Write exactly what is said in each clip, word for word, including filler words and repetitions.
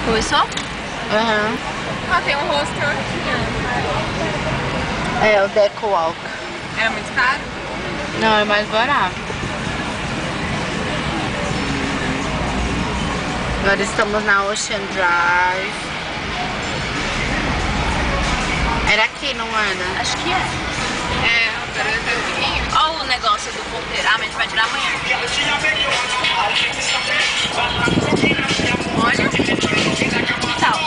Começou? Aham. Ah, tem um hostel aqui. É, o Deco Walk. Era muito caro? Não, é mais barato. Agora estamos na Ocean Drive. Era aqui, não era? Acho que é. É, agora eu tenho pouquinho. Olha o negócio do ponteiro. Ah, mas a gente vai tirar amanhã. Olha. Que tal?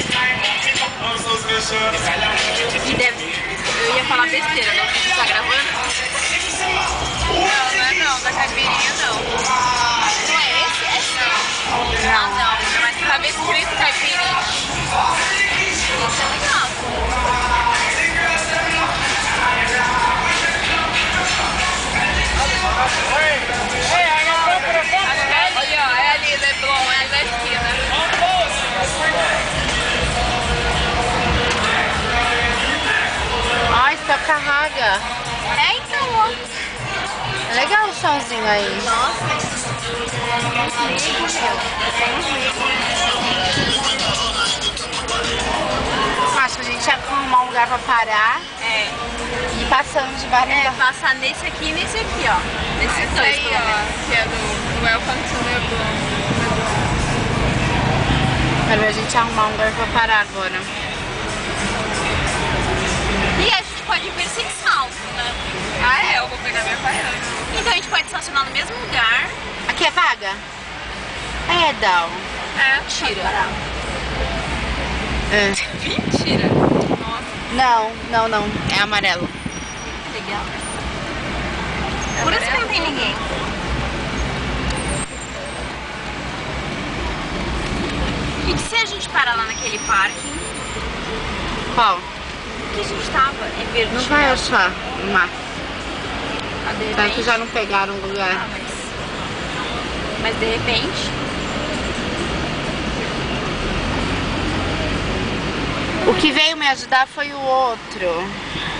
E deve... Eu ia falar besteira, não sei se tá gravando. Não, não é não, da caipirinha não. Não é esse? É esse? Não. Ah, não. Mas Tava escrito caipirinha. isso é legal. Olha, ó, é ali, Leblon, é ali da esquina. Ai, só carrega. É, então, ó. É legal o somzinho aí. Nossa. Uns livros, meu. Tem uns livros. Acho que a gente ia arrumar um lugar pra parar É. e ir passando de vários É, lugares. passar nesse aqui e nesse aqui, ó. Nesses Esse dois, aí, pelo menos. ó, que é do Welcome to Leblon. Quero ver a gente arrumar um lugar pra parar agora. E a gente pode ver sem salto, né? Ah, é, eu vou pegar minha parada. Então a gente pode estacionar no mesmo lugar. Aqui é vaga? É, Dal. É, Tira. É. mentira. Nossa. Não, não, não. É amarelo. Legal. Por isso que não tem ninguém. E se a gente parar lá naquele parking Qual? que a gente tava, é verde. Não vai achar no mapa. Ah, de Tá repente. que já não pegaram o Ah, lugar. mas... mas de repente. O que veio me ajudar foi o outro.